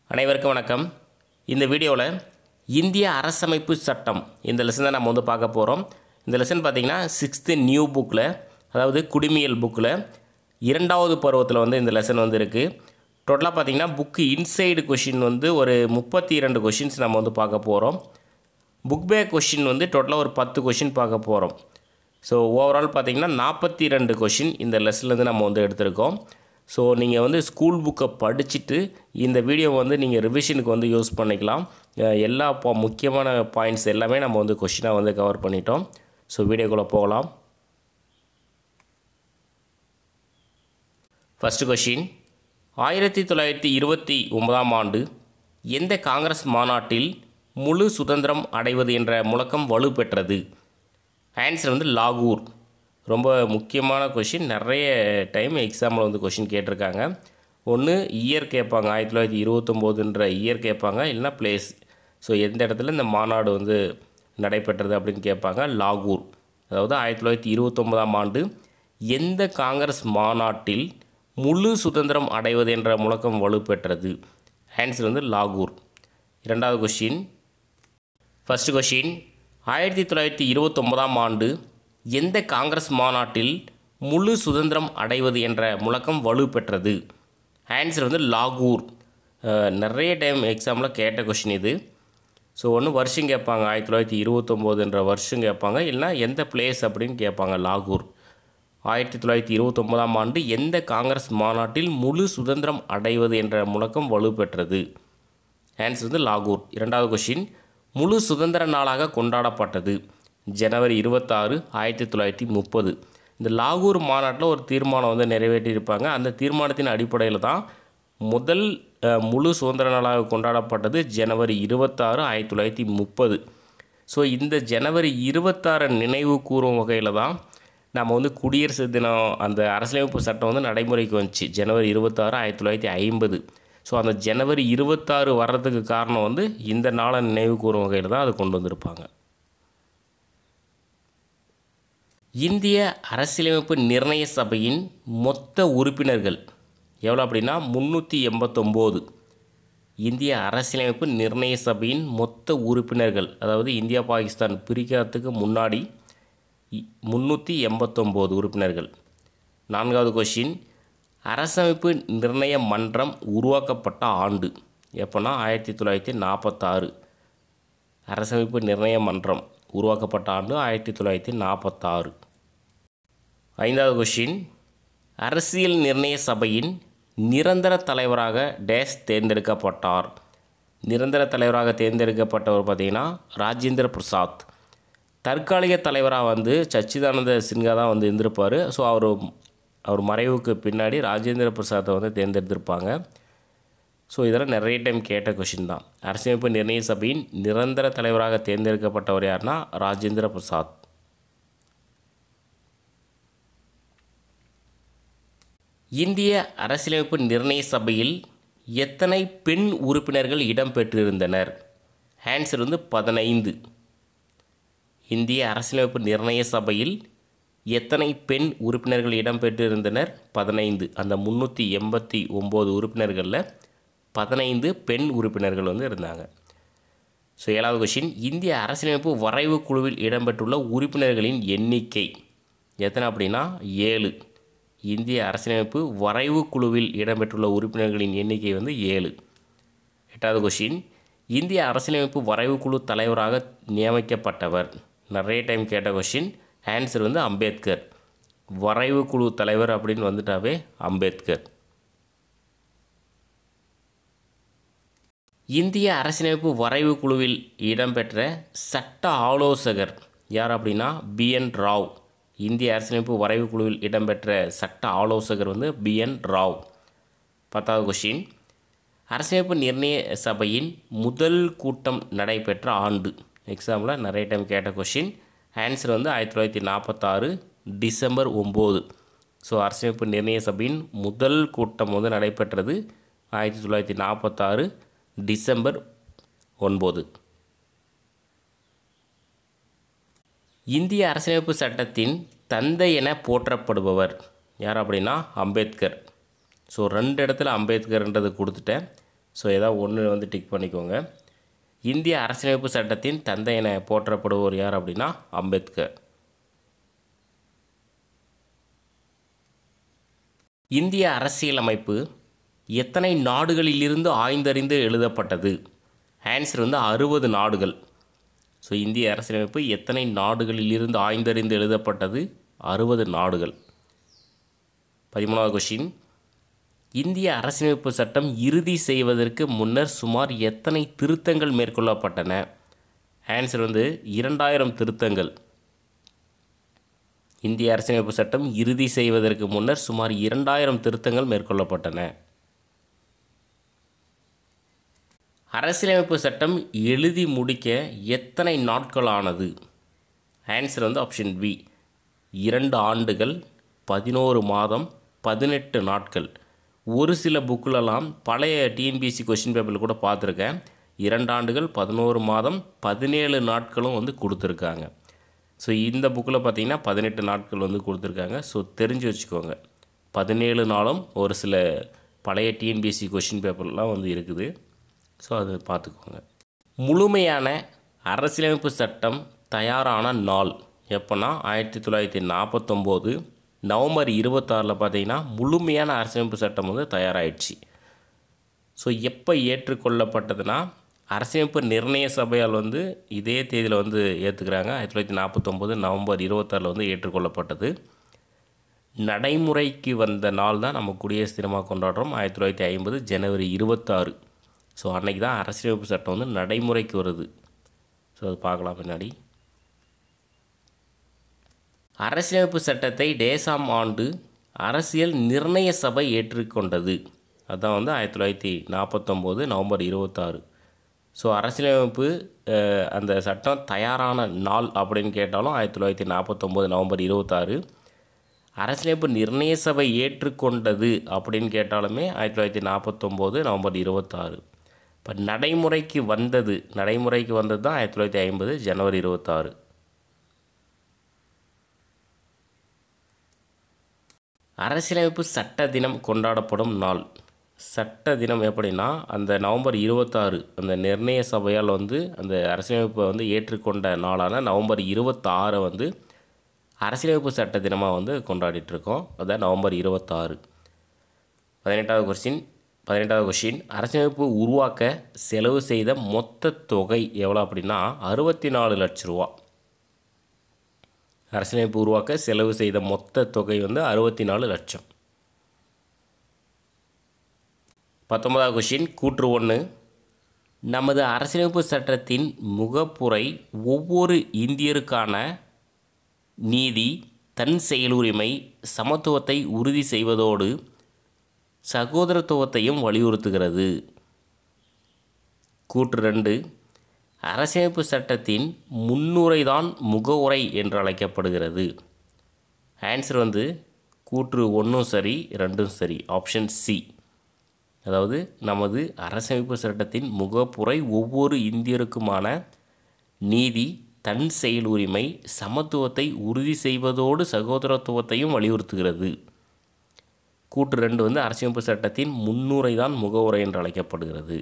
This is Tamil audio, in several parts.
அனைவருக்கும் வணக்கம். இந்த வீடியோவில் இந்திய அரசமைப்பு சட்டம் இந்த லெசன் தான் நம்ம பார்க்க போகிறோம். இந்த லெசன் பார்த்திங்கன்னா 6th நியூ புக்கில், அதாவது குடிமியல் புக்கில் 2வது பருவத்தில் இந்த லெசன் இருக்குது. டோட்டலாக பார்த்திங்கன்னா புக்கு இன்சைடு கொஷின் ஒரு 32 கொஷின்ஸ் நம்ம பார்க்க போகிறோம். புக் பேக் கொஷின் டோட்டலாக ஒரு 10 கொஷின் பார்க்க போகிறோம். ஸோ ஓவரால் பார்த்திங்கன்னா 42 கொஷின் இந்த லெசன்லேருந்து நம்ம எடுத்திருக்கோம். ஸோ நீங்கள் ஸ்கூல் புக்கை படிச்சுட்டு இந்த வீடியோ நீங்கள் ரிவிஷனுக்கு யூஸ் பண்ணிக்கலாம். எல்லா முக்கியமான பாயிண்ட்ஸ் எல்லாமே நம்ம கொஷினாக கவர் பண்ணிட்டோம். ஸோ வீடியோக்குள்ளே போகலாம். ஃபஸ்ட்டு கொஷின், 1929ஆம் ஆண்டு எந்த காங்கிரஸ் மாநாட்டில் முழு சுதந்திரம் அடைவது என்ற முழக்கம் வலுப்பெற்றது? ஆன்சர் லாகூர். ரொம்ப முக்கியமான கொஷின், நிறைய டைம் எக்ஸாமில் கொஷின் கேட்டிருக்காங்க. ஒன்று இயர் கேட்பாங்க, 1929ன்ற இயர் கேட்பாங்க, இல்லைனா பிளேஸ். ஸோ எந்த இடத்துல இந்த மாநாடு நடைபெற்றது அப்படின்னு கேட்பாங்க. லாகூர். அதாவது 1929ஆம் ஆண்டு எந்த காங்கிரஸ் மாநாட்டில் முழு சுதந்திரம் அடைவது என்ற முழக்கம் வலுப்பெற்றது? ஆன்சர் லாகூர். இரண்டாவது கொஷின், ஃபஸ்ட்டு கொஷின், 1929ஆம் ஆண்டு எந்த காங்கிரஸ் மாநாட்டில் முழு சுதந்திரம் அடைவது என்ற முழக்கம் வலுப்பெற்றது? ஆன்சர் லாகூர். நிறைய டைம் எக்ஸாமில் கேட்ட கொஷின் இது. ஸோ ஒன்று வருஷம் கேட்பாங்க, 1929என்ற வருஷம் கேட்பாங்க, இல்லைனா எந்த பிளேஸ் அப்படின்னு கேட்பாங்க. லாகூர். 1929ஆம் ஆண்டு எந்த காங்கிரஸ் மாநாட்டில் முழு சுதந்திரம் அடைவது என்ற முழக்கம் வலுப்பெற்றது? ஆன்சர் லாகூர். இரண்டாவது கொஷின், முழு சுதந்திர நாளாக கொண்டாடப்பட்டது ஜனவரி 26, 1930. இந்த லாகூர் மாநாட்டில் ஒரு தீர்மானம் நிறைவேற்றியிருப்பாங்க. அந்த தீர்மானத்தின் அடிப்படையில் தான் முதல் முழு சுதந்திர நாளாக கொண்டாடப்பட்டது ஜனவரி 26, 1930. ஸோ இந்த ஜனவரி 26 நினைவு கூறும் வகையில் தான் நம்ம குடியரசு தினம், அந்த அரசியலமைப்பு சட்டம் நடைமுறைக்கு வந்துச்சு ஜனவரி 26, 1950. ஸோ அந்த ஜனவரி 26 வர்றதுக்கு காரணம் இந்த நாளை நினைவு கூறும் வகையில் தான் அது கொண்டு வந்திருப்பாங்க. இந்திய அரசியலமைப்பு நிர்ணய சபையின் மொத்த உறுப்பினர்கள் எவ்வளோ அப்படின்னா 389. இந்திய அரசியலமைப்பு நிர்ணய சபையின் மொத்த உறுப்பினர்கள், அதாவது இந்தியா பாகிஸ்தான் பிரிக்கிறதுக்கு முன்னாடி 389 உறுப்பினர்கள். நான்காவது கொஷின், அரசமைப்பு நிர்ணய மன்றம் உருவாக்கப்பட்ட ஆண்டு எப்போனா 1946. அரசமைப்பு நிர்ணய மன்றம் உருவாக்கப்பட்ட ஆண்டு 1946. ஐந்தாவது கொஷின், அரசியல் நிர்ணய சபையின் நிரந்தர தலைவராக டேஸ் தேர்ந்தெடுக்கப்பட்டார்? நிரந்தர தலைவராக தேர்ந்தெடுக்கப்பட்டவர் பார்த்திங்கன்னா ராஜேந்திர பிரசாத். தற்காலிக தலைவராக சச்சிதானந்த சின்ஹா தான் இருந்திருப்பார். ஸோ அவர் மறைவுக்கு பின்னாடி ராஜேந்திர பிரசாத்தை தேர்ந்தெடுத்திருப்பாங்க. ஸோ இதெல்லாம் நிறைய டைம் கேட்ட கொஷின் தான். அரசியலமைப்பு நிர்ணய சபையின் நிரந்தர தலைவராக தேர்ந்தெடுக்கப்பட்டவர் யாருன்னா ராஜேந்திர பிரசாத். இந்திய அரசியலமைப்பு நிர்ணய சபையில் எத்தனை பெண் உறுப்பினர்கள் இடம்பெற்றிருந்தனர்? ஆன்சர் 15. இந்திய அரசியலமைப்பு நிர்ணய சபையில் எத்தனை பெண் உறுப்பினர்கள் இடம்பெற்றிருந்தனர்? 15. அந்த 389 உறுப்பினர்களில் 15 பெண் உறுப்பினர்கள் இருந்தாங்க. ஸோ ஏழாவது கொஷின், இந்திய அரசியலமைப்பு வரைவு குழுவில் இடம்பெற்றுள்ள உறுப்பினர்களின் எண்ணிக்கை எத்தனை அப்படின்னா 7. இந்திய அரசியலமைப்பு வரைவு குழுவில் இடம்பெற்றுள்ள உறுப்பினர்களின் எண்ணிக்கை 7. எட்டாவது கொஷின், இந்திய அரசியலமைப்பு வரைவு குழு தலைவராக நியமிக்கப்பட்டவர்? நிறைய டைம் கேட்ட கொஷின். ஆன்சர் அம்பேத்கர். வரைவு குழு தலைவர் அப்படின்னு வந்துட்டாவே அம்பேத்கர். இந்திய அரசியலமைப்பு வரைவு குழுவில் இடம்பெற்ற சட்ட ஆலோசகர் யார் அப்படின்னா BN ராவ். இந்திய அரசியலமைப்பு வரைவு குழுவில் இடம்பெற்ற சட்ட ஆலோசகர் BN ராவ். 10வது கொஷின், அரசியலமைப்பு நிர்ணய சபையின் முதல் கூட்டம் நடைபெற்ற ஆண்டு? எக்ஸாமில் நிறைய டைம் கேட்ட கொஷின். Answer 1946 December 9. ஸோ அரசியலமைப்பு நிர்ணய சபையின் முதல் கூட்டம் நடைபெற்றது 1946 டிசம்பர் 9. இந்திய அரசியலமைப்பு சட்டத்தின் தந்தை என போற்றப்படுபவர் யார் அப்படின்னா அம்பேத்கர். ஸோ 2 இடத்துல அம்பேத்கர்ன்றது கொடுத்துட்டேன். ஸோ ஏதாவது ஒன்று வந்து டிக் பண்ணிக்கோங்க. இந்திய அரசியலமைப்பு சட்டத்தின் தந்தை என போற்றப்படுவோர் யார் அப்படின்னா அம்பேத்கர். இந்திய அரசியலமைப்பு எத்தனை நாடுகளிலிருந்து ஆய்ந்தறிந்து எழுதப்பட்டது? ஆன்சர் வந்து 60 நாடுகள். ஸோ இந்திய அரசியலமைப்பு எத்தனை நாடுகளிலிருந்து ஆய்ந்தறிந்து எழுதப்பட்டது? 60 நாடுகள். 13வது கொஷின், இந்திய அரசியலமைப்பு சட்டம் இறுதி செய்வதற்கு முன்னர் சுமார் எத்தனை திருத்தங்கள் மேற்கொள்ளப்பட்டன? ஆன்சர் வந்து 2000 திருத்தங்கள். இந்திய அரசியலமைப்பு சட்டம் இறுதி செய்வதற்கு முன்னர் சுமார் 2000 திருத்தங்கள் மேற்கொள்ளப்பட்டன. அரசியலமைப்பு சட்டம் எழுதி முடிக்க எத்தனை நாட்கள் ஆனது? ஆன்சர் வந்து ஆப்ஷன் பி 2 ஆண்டுகள் 11 மாதம் 18 நாட்கள். ஒரு சில புக்கிலலாம் பழைய டிஎன்பிஎஸ்சி கொஷின் பேப்பரில் கூட பார்த்துருக்கேன், 2 ஆண்டுகள் 11 மாதம் 17 நாட்களும் வந்து கொடுத்துருக்காங்க. ஸோ இந்த புக்கில் பார்த்திங்கன்னா 18 நாட்கள் வந்து கொடுத்துருக்காங்க. ஸோ தெரிஞ்சு வச்சுக்கோங்க, 17 நாளும் ஒரு சில பழைய டிஎன்பிஎஸ்சி கொஷின் பேப்பர்லாம் வந்து இருக்குது. ஸோ அது பார்த்துக்கோங்க. முழுமையான அரசியலமைப்பு சட்டம் தயாரான நாள் எப்போனா 1949 நவம்பர் 26 பார்த்திங்கன்னா முழுமையான அரசியலமைப்பு சட்டம் வந்து தயாராகிடுச்சு. ஸோ எப்போ ஏற்றுக்கொள்ளப்பட்டதுன்னா அரசியலமைப்பு நிர்ணய சபையால் வந்து இதே தேதியில் வந்து ஏற்றுக்கிறாங்க. 1949 நவம்பர் 26 வந்து ஏற்றுக்கொள்ளப்பட்டது. நடைமுறைக்கு வந்த நாள் தான் நம்ம குடியரசு தினமாக கொண்டாடுறோம், 1950 ஜனவரி 26. ஸோ அன்றைக்கி தான் அரசியலமைப்பு சட்டம் வந்து நடைமுறைக்கு வருது. ஸோ அது பார்க்கலாம் பின்னாடி. அரசியலமைப்பு சட்டத்தை டேசாம் ஆண்டு அரசியல் நிர்ணய சபை ஏற்றுக்கொண்டது? அதுதான் வந்து 1949 நவம்பர் 26. ஸோ அரசியலமைப்பு அந்த சட்டம் தயாரான நாள் அப்படின்னு கேட்டாலும் 1949 நவம்பர் 26. அரசியலமைப்பு நிர்ணய சபை ஏற்றுக்கொண்டது அப்படின்னு கேட்டாலுமே 1949 நவம்பர் 26. இப்போ நடைமுறைக்கு வந்தது தான் 1950 ஜனவரி 26. அரசியலமைப்பு சட்ட தினம் கொண்டாடப்படும் நாள். சட்ட தினம் எப்படின்னா அந்த நவம்பர் 26 அந்த நிர்ணய சபையால் வந்து அந்த அரசியலமைப்பை வந்து ஏற்றுக்கொண்ட நாளான நவம்பர் 26 வந்து அரசியலமைப்பு சட்ட தினமாக வந்து கொண்டாடிட்டுருக்கோம். அதான் நவம்பர் 26. 18வது கொஷின், அரசியலமைப்பு உருவாக்க செலவு செய்த மொத்த தொகை எவ்வளோ அப்படின்னா 64 லட்ச ரூபா. அரசியலமைப்பு உருவாக்க செலவு செய்த மொத்த தொகை வந்து 64 லட்சம். 19வது கொஷின், கூற்று 1, நமது அரசியலமைப்பு சட்டத்தின் முகப்புரை ஒவ்வொரு இந்தியருக்கான நீதி, தன் செயலுரிமை, சமத்துவத்தை உறுதி செய்வதோடு சகோதரத்துவத்தையும் வலியுறுத்துகிறது. கூற்று 2, அரசியலமைப்பு சட்டத்தின் முன்னுரை தான் முகவுரை என்று அழைக்கப்படுகிறது. ஆன்சர் வந்து கூற்று 1 சரி 2 சரி, ஆப்ஷன் சி. அதாவது நமது அரசியலமைப்பு சட்டத்தின் முகப்புரை ஒவ்வொரு இந்தியருக்குமான நீதி, தன் செயல் உரிமை, சமத்துவத்தை உறுதி செய்வதோடு சகோதரத்துவத்தையும் வலியுறுத்துகிறது. கூற்று 2 வந்து அரசியலமைப்பு சட்டத்தின் முன்னுரை தான் முகவுரை என்று அழைக்கப்படுகிறது.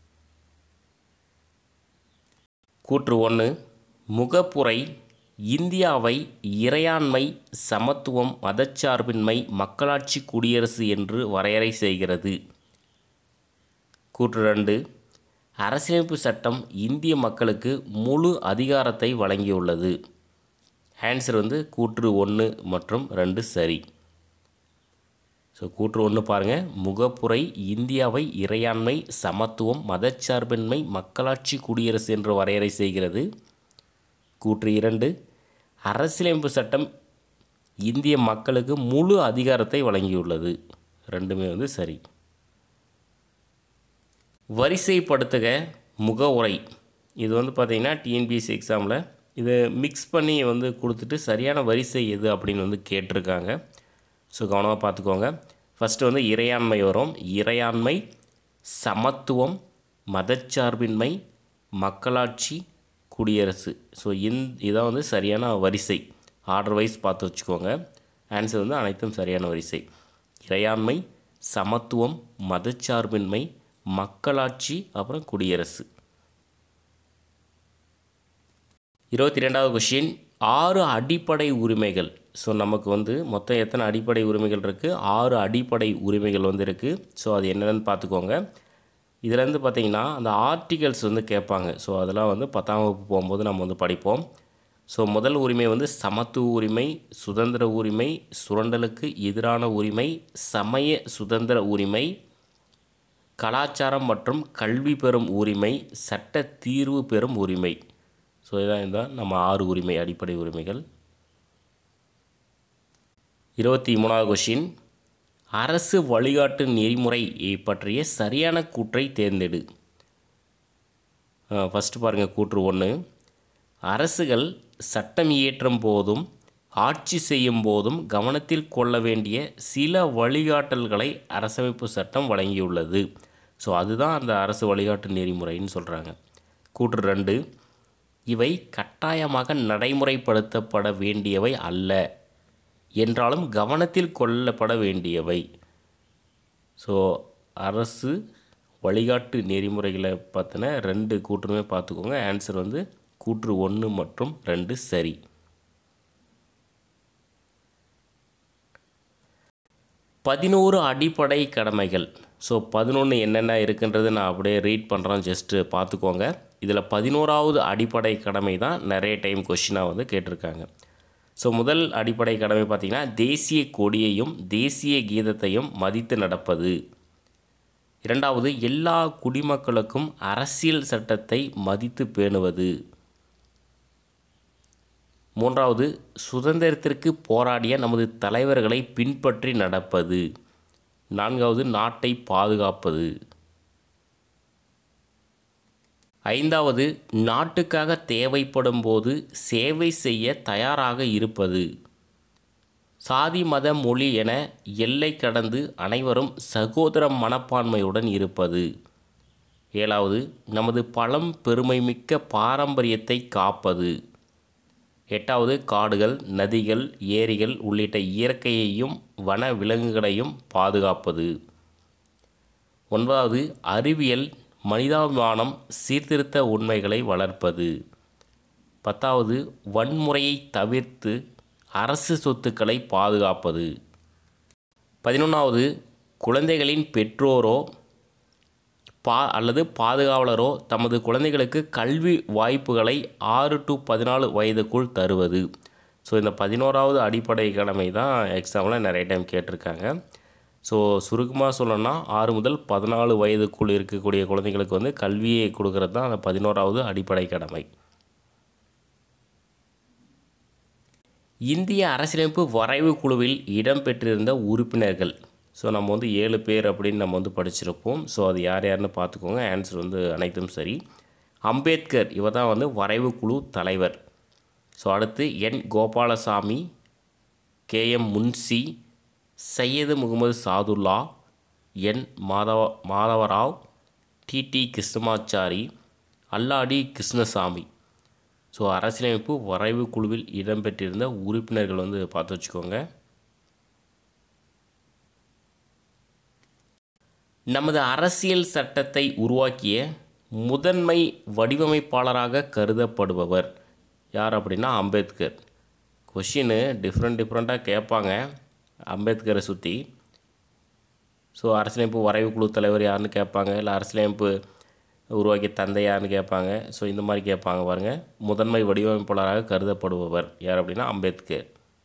கூற்று 1, முகப்புரை இந்தியாவை இறையாண்மை, சமத்துவம், மதச்சார்பின்மை, மக்களாட்சி குடியரசு என்று வரையறை செய்கிறது. கூற்று 2, அரசியலமைப்பு சட்டம் இந்திய மக்களுக்கு முழு அதிகாரத்தை வழங்கியுள்ளது. ஆன்சர் வந்து கூற்று 1 மற்றும் 2 சரி. ஸோ கூற்று 1 பாருங்கள், முகப்புரை இந்தியாவை இறையாண்மை, சமத்துவம், மதச்சார்பின்மை, மக்களாட்சி குடியரசு என்று வரையறை செய்கிறது. கூற்று 2, அரசியலமைப்பு சட்டம் இந்திய மக்களுக்கு முழு அதிகாரத்தை வழங்கியுள்ளது. ரெண்டுமே வந்து சரி. வரிசைப்படுத்துக முகவுரை. இது வந்து பார்த்திங்கன்னா டிஎன்பிஎஸ்சி எக்ஸாமில் இதை மிக்ஸ் பண்ணி வந்து கொடுத்துட்டு சரியான வரிசை எது அப்படின்னு வந்து கேட்டிருக்காங்க. ஸோ கவனமாக பார்த்துக்கோங்க. ஃபஸ்ட்டு வந்து இறையாண்மை வரும். இறையாண்மை, சமத்துவம், மதச்சார்பின்மை, மக்களாட்சி, குடியரசு. ஸோ இதான் வந்து சரியான வரிசை. ஆர்டர் வைஸ் பார்த்து வச்சுக்கோங்க. ஆன்சர் வந்து அனைத்தும் சரியான வரிசை. இறையாண்மை, சமத்துவம், மதச்சார்பின்மை, மக்களாட்சி, அப்புறம் குடியரசு. 22வது கொஷின், 6 அடிப்படை உரிமைகள். ஸோ நமக்கு வந்து மொத்தம் எத்தனை அடிப்படை உரிமைகள் இருக்குது? 6 அடிப்படை உரிமைகள் வந்து இருக்குது. ஸோ அது என்னென்னு பார்த்துக்கோங்க. இதிலேருந்து பார்த்திங்கன்னா அந்த ஆர்டிகல்ஸ் வந்து கேட்பாங்க. ஸோ அதெல்லாம் வந்து 10ஆம் வகுப்பு போகும்போது நம்ம வந்து படிப்போம். ஸோ முதல் உரிமை வந்து சமத்துவ உரிமை, சுதந்திர உரிமை, சுரண்டலுக்கு எதிரான உரிமை, சமய சுதந்திர உரிமை, கலாச்சாரம் மற்றும் கல்வி பெறும் உரிமை, சட்ட தீர்வு பெறும் உரிமை. ஸோ இதான் நம்ம 6 உரிமை, அடிப்படை உரிமைகள். 23வது கொஷின், அரசு வழிகாட்டு நெறிமுறை பற்றிய சரியான கூற்றை தேர்ந்தெடு. ஃபஸ்ட்டு பாருங்கள், கூற்று 1, அரசுகள் சட்டம் இயற்றும் போதும் ஆட்சி செய்யும் போதும் கவனத்தில் கொள்ள வேண்டிய சில வழிகாட்டல்களை அரசமைப்பு சட்டம் வழங்கியுள்ளது. ஸோ அதுதான் அந்த அரசு வழிகாட்டு நெறிமுறைன்னு சொல்கிறாங்க. கூற்று 2, இவை கட்டாயமாக நடைமுறைப்படுத்தப்பட வேண்டியவை அல்ல என்றாலும் கவனத்தில் கொள்ளப்பட வேண்டியவை. ஸோ அரசு வழிகாட்டு நெறிமுறைகளை பார்த்தினா 2 கூற்றுமே பார்த்துக்கோங்க. ஆன்சர் வந்து கூற்று 1 மற்றும் 2 சரி. 11 அடிப்படை கடமைகள். ஸோ 11 என்னென்ன இருக்குன்றது நான் அப்படியே ரீட் பண்ணுறேன், ஜஸ்ட்டு பார்த்துக்கோங்க. இதில் 11வது அடிப்படை கடமை தான் நிறைய டைம் கொஷினாக வந்து கேட்டிருக்காங்க. ஸோ முதல் அடிப்படை கடமை பார்த்திங்கன்னா தேசிய கொடியையும் தேசிய கீதத்தையும் மதித்து நடப்பது. 2வது, எல்லா குடிமக்களுக்கும் அரசியல் சட்டத்தை மதித்து பேணுவது. 3வது, சுதந்திரத்திற்கு போராடிய நமது தலைவர்களை பின்பற்றி நடப்பது. 4வது, நாட்டை பாதுகாப்பது. 5வது, நாட்டுக்காக தேவைப்படும் போது சேவை செய்ய தயாராக இருப்பது. சாதி மத மொழி என எல்லை கடந்து அனைவரும் சகோதர மனப்பான்மையுடன் இருப்பது. 7வது, நமது பழம் பெருமைமிக்க பாரம்பரியத்தை காப்பது. 8வது, காடுகள், நதிகள், ஏரிகள் உள்ளிட்ட இயற்கையையும் வன விலங்குகளையும் பாதுகாப்பது. 9வது, அறிவியல், மனிதாபிமானம், சீர்திருத்த உண்மைகளை வளர்ப்பது. 10வது, வன்முறையை தவிர்த்து அரசு சொத்துக்களை பாதுகாப்பது. 11வது, குழந்தைகளின் பெற்றோரோ அல்லது பாதுகாவலரோ தமது குழந்தைகளுக்கு கல்வி வாய்ப்புகளை 6 to 14 வயதுக்குள் தருவது. ஸோ இந்த 11வது அடிப்படை கடமை தான் எக்ஸாமில் நிறைய டைம் கேட்டிருக்காங்க. ஸோ சுருக்கமாக சொல்லணும்னா 6 முதல் 14 வயதுக்குள் இருக்கக்கூடிய குழந்தைங்களுக்கு வந்து கல்வியை கொடுக்கறது தான் அந்த 11வது அடிப்படை கடமை. இந்திய அரசியலமைப்பு வரைவு குழுவில் இடம்பெற்றிருந்த உறுப்பினர்கள். ஸோ நம்ம வந்து 7 பேர் அப்படின்னு நம்ம வந்து படிச்சிருப்போம். ஸோ அது யார் யாருன்னு பார்த்துக்கோங்க. ஆன்சர் வந்து அனைத்தும் சரி. அம்பேத்கர் இவர் தான் வந்து வரைவு குழு தலைவர். ஸோ அடுத்து N Gopalaswami, KM Munshi, Syed Mohammed Saadulla, N Madhava Rao, TT Krishnamachari, Alladi Krishnaswami. So அரசியலமைப்பு வரைவு குழுவில் இடம்பெற்றிருந்த உறுப்பினர்கள் வந்து பார்த்து வச்சுக்கோங்க. நமது அரசியல் சட்டத்தை உருவாக்கிய முதன்மை வடிவமைப்பாளராக கருதப்படுபவர் யார் அப்படின்னா அம்பேத்கர். கொஷின் டிஃப்ரெண்ட்டாக கேட்பாங்க அம்பேத்கரை சுற்றி. ஸோ அரசியலமைப்பு வரைவு குழு தலைவர் யாருன்னு கேட்பாங்க, இல்லை அரசியலமைப்பு உருவாக்கிய தந்தை யாருன்னு கேட்பாங்க. ஸோ இந்த மாதிரி கேட்பாங்க பாருங்கள். முதன்மை வடிவமைப்பாளராக கருதப்படுபவர் யார் அப்படின்னா அம்பேத்கர்.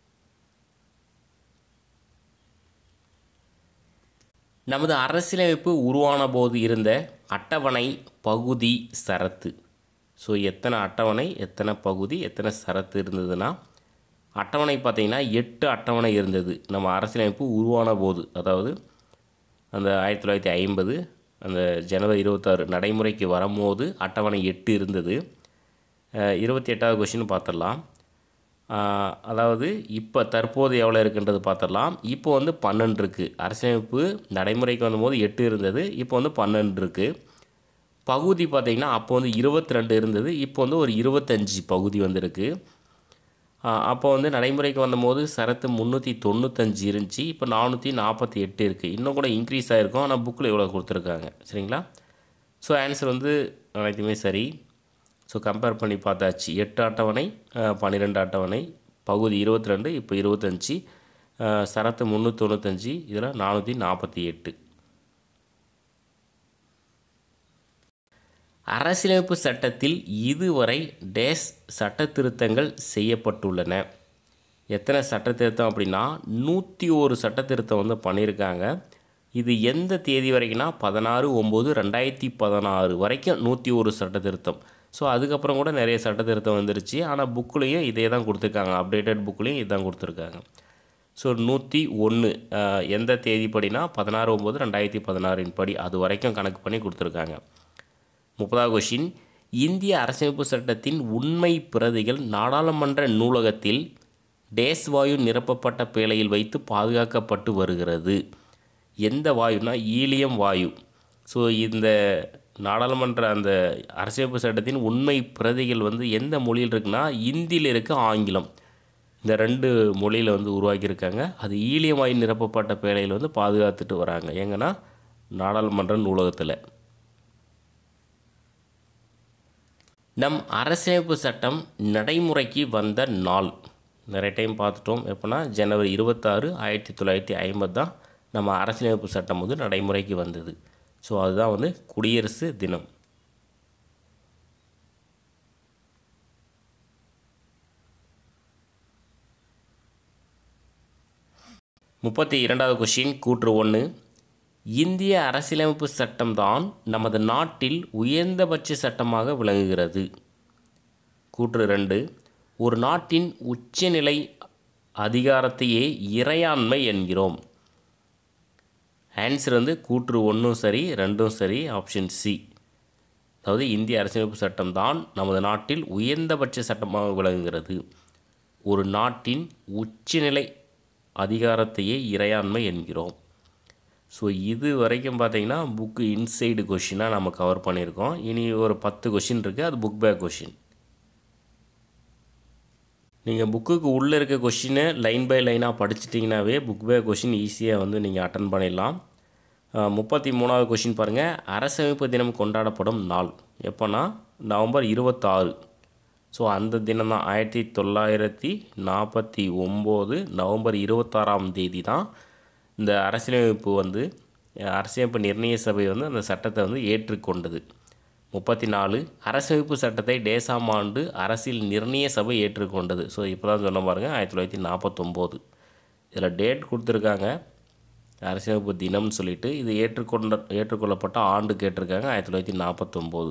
நமது அரசியலமைப்பு உருவான போது இருந்த அட்டவணை, பகுதி, சரத்து. ஸோ எத்தனை அட்டவணை, எத்தனை பகுதி, எத்தனை சரத்து இருந்ததுன்னா, அட்டவணை பார்த்திங்கன்னா 8 அட்டவணை இருந்தது நம்ம அரசியலமைப்பு உருவான போது. அதாவது அந்த 1950 அந்த ஜனவரி 26 நடைமுறைக்கு வரும்போது அட்டவணை 8 இருந்தது. 28வது கொஷின் பார்த்துடலாம். அதாவது இப்போ தற்போது எவ்வளோ இருக்குன்றது பார்த்துடலாம். இப்போ வந்து 12 இருக்குது. அரசியலமைப்பு நடைமுறைக்கு வந்தபோது 8 இருந்தது, இப்போ வந்து 12 இருக்குது. பகுதி பார்த்திங்கன்னா அப்போ வந்து 22 இருந்தது, இப்போ வந்து ஒரு 25 பகுதி வந்திருக்கு. அப்போ வந்து நடைமுறைக்கு வந்தபோது ஷரத்து 395 இருந்துச்சு, இப்போ 448 இருக்குது. இன்னும் கூட இன்க்ரீஸ் ஆகிருக்கும், ஆனால் புக்கில் இவ்வளோ கொடுத்துருக்காங்க. சரிங்களா? ஸோ ஆன்சர் வந்து அனைத்துமே சரி. ஸோ கம்பேர் பண்ணி பார்த்தாச்சு. 8 அட்டவணை, 12 அட்டவணை, பகுதி 22, இப்போ 25, ஷரத்து 395, இதில் 448. அரசியலமைப்பு சட்டத்தில் இதுவரை டேஸ் சட்ட திருத்தங்கள் செய்யப்பட்டுள்ளன. எத்தனை சட்ட திருத்தம் அப்படின்னா 101 சட்ட திருத்தம் வந்து பண்ணியிருக்காங்க. இது எந்த தேதி வரைக்கும்னா 16/9/2016 வரைக்கும் 101 சட்ட திருத்தம். ஸோ அதுக்கப்புறம் கூட நிறைய சட்ட திருத்தம் வந்துருச்சு. ஆனால் புக்குலேயும் இதே தான் கொடுத்துருக்காங்க, அப்டேட்டட் புக்குலேயும் இதுதான் கொடுத்துருக்காங்க. ஸோ 101 எந்த தேதிப்படினா 16/9/2016 படி அது வரைக்கும் கணக்கு பண்ணி கொடுத்துருக்காங்க. 30வது கொஷின், இந்திய அரசியலமைப்பு சட்டத்தின் உண்மை பிரதிகள் நாடாளுமன்ற நூலகத்தில் டேஸ் வாயு நிரப்பப்பட்ட பேழையில் வைத்து பாதுகாக்கப்பட்டு வருகிறது. எந்த வாயுனா ஈலியம் வாயு. ஸோ இந்த நாடாளுமன்ற அந்த அரசியலமைப்பு சட்டத்தின் உண்மை பிரதிகள் வந்து எந்த மொழியில் இருக்குன்னா இந்தியில் இருக்க, ஆங்கிலம், இந்த 2 மொழியில் வந்து உருவாக்கியிருக்காங்க. அது ஈலியம் வாயு நிரப்பப்பட்ட பேழையில் வந்து பாதுகாத்துட்டு வராங்க. எங்கன்னா நாடாளுமன்ற நூலகத்தில். நம் அரசியலமைப்பு சட்டம் நடைமுறைக்கு வந்த நாள் நிறைய டைம் பார்த்துட்டோம். எப்போனா ஜனவரி 26, 1950 தான் நம்ம அரசியலமைப்பு சட்டம் வந்து நடைமுறைக்கு வந்தது. ஸோ அதுதான் வந்து குடியரசு தினம். முப்பத்தி 2வது கொஷின், கூற்று 1, இந்திய அரசியலமைப்பு சட்டம்தான் நமது நாட்டில் உயர்ந்தபட்ச சட்டமாக விளங்குகிறது. கூற்று 2, ஒரு நாட்டின் உச்சநிலை அதிகாரத்தையே இறையாண்மை என்கிறோம். ஆன்சர் வந்து கூற்று 1ம் சரி, 2ம் சரி, ஆப்ஷன் சி. அதாவது இந்திய அரசியலமைப்பு சட்டம்தான் நமது நாட்டில் உயர்ந்தபட்ச சட்டமாக விளங்குகிறது. ஒரு நாட்டின் உச்சநிலை அதிகாரத்தையே இறையாண்மை என்கிறோம். ஸோ இது வரைக்கும் பார்த்தீங்கன்னா புக்கு இன்சைடு கொஷினாக நம்ம கவர் பண்ணியிருக்கோம். இனி ஒரு 10 கொஷின் இருக்குது, அது புக் பேக் கொஷின். நீங்கள் புக்குக்கு உள்ளே இருக்க கொஷினை லைன் பை லைனாக படிச்சிட்டிங்கனாவே புக் பேக் கொஷின் ஈஸியாக வந்து நீங்கள் அட்டன் பண்ணிடலாம். 33வது கொஷின் பாருங்கள், அரசமைப்பு தினம் கொண்டாடப்படும் நாள் எப்போனா நவம்பர் 26. ஸோ அந்த தினம் தான் 1949 நவம்பர் 26ஆம் தேதி தான் இந்த அரசியலமைப்பு வந்து அரசியலமைப்பு நிர்ணய சபை வந்து அந்த சட்டத்தை வந்து ஏற்றுக்கொண்டது. 34, அரசமைப்பு சட்டத்தை டேசாம் ஆண்டு அரசியல் நிர்ணய சபை ஏற்றுக்கொண்டது. ஸோ இப்போ தான் சொன்ன பாருங்கள் 1949. இதில் டேட் கொடுத்துருக்காங்க, அரசியலமைப்பு தினம்னு சொல்லிட்டு. இது ஏற்றுக்கொள்ளப்பட்ட ஆண்டு கேட்டிருக்காங்க 1949.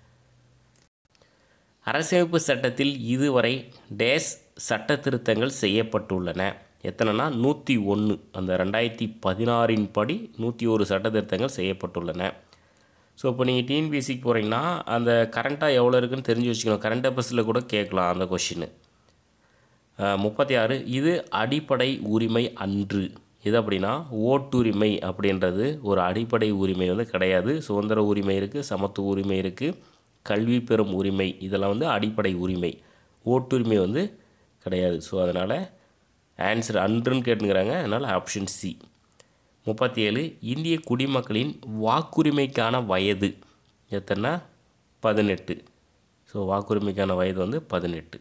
அரசியலமைப்பு சட்டத்தில் இதுவரை டேஸ் சட்ட திருத்தங்கள் செய்யப்பட்டுள்ளன. எத்தனைனா 101. அந்த 2016 படி 101 சட்ட திருத்தங்கள் செய்யப்பட்டுள்ளன. ஸோ இப்போ நீங்கள் டிஎன்பிஎஸ்சிக்கு போகிறீங்கன்னா அந்த கரண்ட்டாக எவ்வளோ இருக்குதுன்னு தெரிஞ்சு வச்சுக்கணும். கரண்ட் அஃபேர்ஸில் கூட கேட்கலாம் அந்த கொஷின். 36, இது அடிப்படை உரிமை அன்று. இது அப்படின்னா ஓட்டுரிமை அப்படின்றது ஒரு அடிப்படை உரிமை வந்து கிடையாது. சுதந்திர உரிமை இருக்குது, சமத்துவ உரிமை இருக்குது, கல்வி பெறும் உரிமை, இதெல்லாம் வந்து அடிப்படை உரிமை. ஓட்டுரிமை வந்து கிடையாது. ஸோ அதனால் ஆன்சர் அன்றுன்னு கேட்டுங்கிறாங்க, அதனால் ஆப்ஷன் சி. 37, இந்திய குடிமக்களின் வாக்குரிமைக்கான வயது எத்தனை? 18. ஸோ வாக்குரிமைக்கான வயது வந்து 18.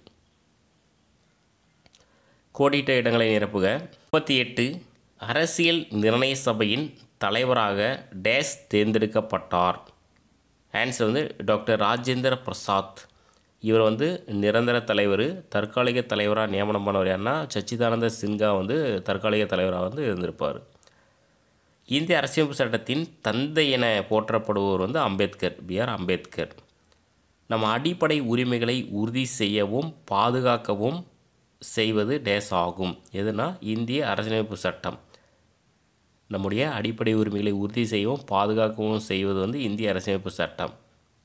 கோடிட்ட இடங்களை நிரப்புக. 38, அரசியல் நிர்ணய சபையின் தலைவராக டேஸ் தேர்ந்தெடுக்கப்பட்டார். ஆன்சர் வந்து டாக்டர் ராஜேந்திர பிரசாத். இவர் வந்து நிரந்தர தலைவர். தற்காலிக தலைவராக நியமனம் பண்ணவர் யாருன்னா சச்சிதானந்த சின்ஹா வந்து தற்காலிக தலைவராக வந்து இருந்திருப்பார். இந்திய அரசியலமைப்பு சட்டத்தின் தந்தை என போற்றப்படுபவர் வந்து அம்பேத்கர், B.R. அம்பேத்கர். நம்ம அடிப்படை உரிமைகளை உறுதி செய்யவும் பாதுகாக்கவும் செய்வது டேஸ் ஆகும். எதுனா இந்திய அரசியலமைப்பு சட்டம். நம்முடைய அடிப்படை உரிமைகளை உறுதி செய்யவும் பாதுகாக்கவும் செய்வது வந்து இந்திய அரசியலமைப்பு சட்டம்.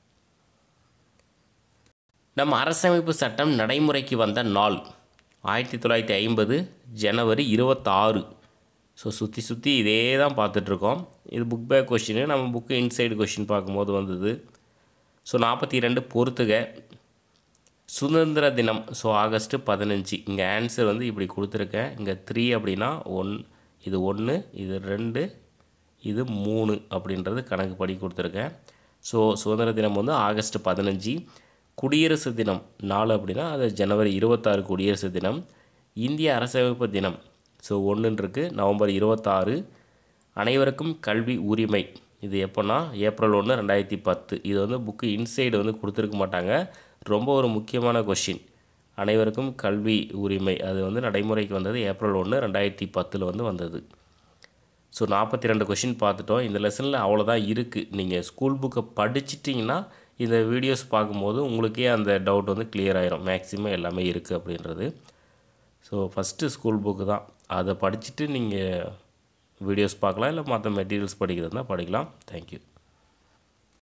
நம்ம அரசமைப்பு சட்டம் நடைமுறைக்கு வந்த நாள் 1950 ஜனவரி 26. ஸோ சுற்றி இதே தான் பார்த்துட்ருக்கோம். இது புக் பேக் கொஷின். நம்ம புக்கு இன்சைடு கொஷின் பார்க்கும்போது வந்தது. ஸோ 42, பொறுத்துக. சுதந்திர தினம் ஸோ ஆகஸ்ட் 15. இங்கே ஆன்சர் வந்து இப்படி கொடுத்துருக்கேன். இங்கே 3 அப்படின்னா இது 1 இது 2 இது 3 அப்படின்றது கணக்கு படி கொடுத்துருக்கேன். ஸோ சுதந்திர தினம் வந்து ஆகஸ்ட் 15. குடியரசு தினம் 4 அப்படின்னா அது ஜனவரி 26 குடியரசு தினம். இந்திய அரசமைப்பு தினம் ஸோ 1 இருக்குது நவம்பர் 26. அனைவருக்கும் கல்வி உரிமை இது எப்போனா ஏப்ரல் 1 2010. இது வந்து புக்கு இன்சைடு வந்து கொடுத்துருக்க மாட்டாங்க. ரொம்ப ஒரு முக்கியமான கொஷின். அனைவருக்கும் கல்வி உரிமை அது வந்து நடைமுறைக்கு வந்தது ஏப்ரல் 1 2010 வந்து வந்தது. ஸோ 42 கொஷின் பார்த்துட்டோம். இந்த லெசனில் அவ்வளோதான் இருக்குது. நீங்கள் ஸ்கூல் புக்கை படிச்சிட்டிங்கன்னா இந்த வீடியோஸ் பார்க்கும்போது உங்களுக்கே அந்த டவுட் வந்து கிளியர் ஆயிரும். மேக்ஸிமம் எல்லாமே இருக்குது அப்படின்றது. ஸோ ஃபஸ்ட்டு ஸ்கூல் புக்கு தான். அதை படிச்சுட்டு நீங்கள் வீடியோஸ் பார்க்கலாம், இல்லை மற்ற மெட்டீரியல்ஸ் படிக்கிறதுனா படிக்கலாம். தேங்க்யூ.